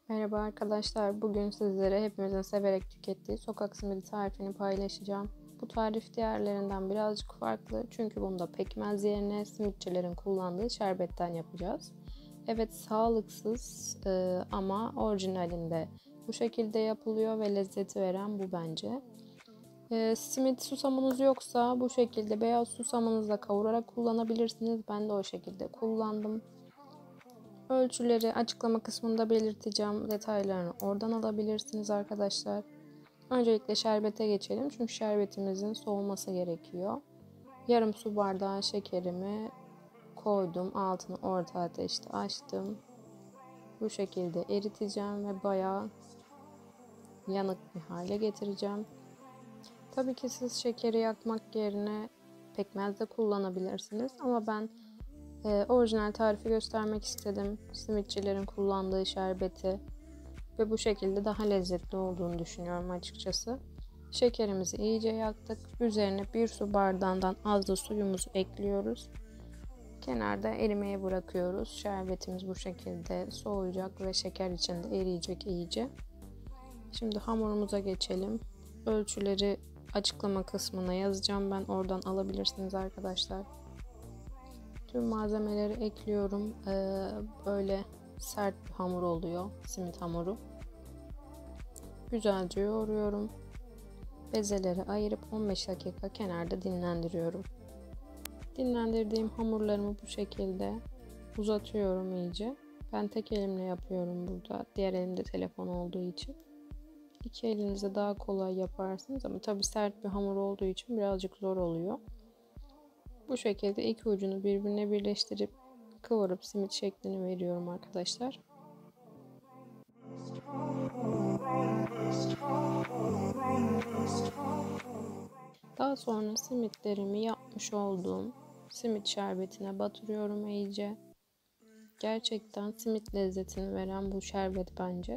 Merhaba arkadaşlar. Bugün sizlere hepimizin severek tükettiği sokak simidi tarifini paylaşacağım. Bu tarif diğerlerinden birazcık farklı çünkü bunda pekmez yerine simitçilerin kullandığı şerbetten yapacağız. Evet, sağlıksız ama orijinalinde bu şekilde yapılıyor ve lezzeti veren bu bence. Simit susamınız yoksa bu şekilde beyaz susamınızla kavurarak kullanabilirsiniz. Ben de o şekilde kullandım. Ölçüleri açıklama kısmında belirteceğim. Detaylarını oradan alabilirsiniz arkadaşlar. Öncelikle şerbete geçelim. Çünkü şerbetimizin soğuması gerekiyor. Yarım su bardağı şekerimi koydum. Altını orta ateşte açtım. Bu şekilde eriteceğim ve bayağı yanık bir hale getireceğim. Tabii ki siz şekeri yakmak yerine pekmez de kullanabilirsiniz. Ama ben orijinal tarifi göstermek istedim. Simitçilerin kullandığı şerbeti ve bu şekilde daha lezzetli olduğunu düşünüyorum açıkçası. Şekerimizi iyice yaktık. Üzerine bir su bardağından az da suyumuzu ekliyoruz. Kenarda erimeye bırakıyoruz. Şerbetimiz bu şekilde soğuyacak ve şeker içinde eriyecek iyice. Şimdi hamurumuza geçelim. Ölçüleri açıklama kısmına yazacağım. Ben oradan alabilirsiniz arkadaşlar. Tüm malzemeleri ekliyorum. Böyle sert bir hamur oluyor. Simit hamuru. Güzelce yoğuruyorum. Bezeleri ayırıp 15 dakika kenarda dinlendiriyorum. Dinlendirdiğim hamurlarımı bu şekilde uzatıyorum iyice. Ben tek elimle yapıyorum burada. Diğer elimde telefon olduğu için. İki elinizle daha kolay yaparsınız ama tabii sert bir hamur olduğu için birazcık zor oluyor. Bu şekilde iki ucunu birbirine birleştirip kıvırıp simit şeklini veriyorum arkadaşlar. Daha sonra simitlerimi yapmış olduğum simit şerbetine batırıyorum iyice. Gerçekten simit lezzetini veren bu şerbet bence.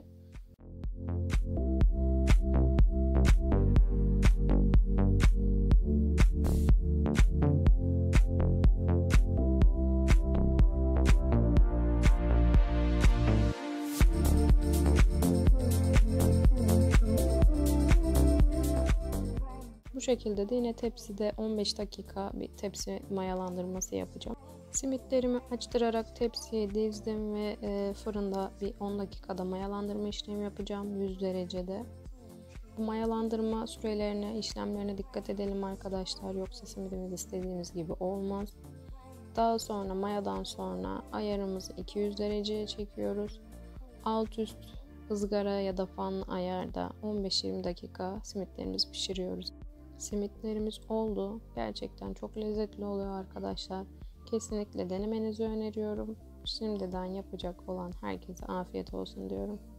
Bu şekilde de yine tepside 15 dakika bir tepsi mayalandırması yapacağım. Simitlerimi açtırarak tepsiye dizdim ve fırında bir 10 dakikada mayalandırma işlemi yapacağım 100 derecede. Bu mayalandırma sürelerine, işlemlerine dikkat edelim arkadaşlar, yoksa simidimiz istediğimiz gibi olmaz. Daha sonra mayadan sonra ayarımızı 200 dereceye çekiyoruz. Alt üst ızgara ya da fanlı ayarda 15-20 dakika simitlerimizi pişiriyoruz. Simitlerimiz oldu. Gerçekten çok lezzetli oluyor arkadaşlar. Kesinlikle denemenizi öneriyorum. Şimdiden yapacak olan herkese afiyet olsun diyorum.